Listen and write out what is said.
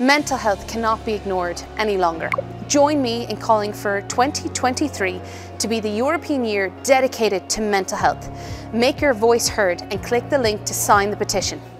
Mental health cannot be ignored any longer. Join me in calling for 2023 to be the European year dedicated to mental health. Make your voice heard and click the link to sign the petition.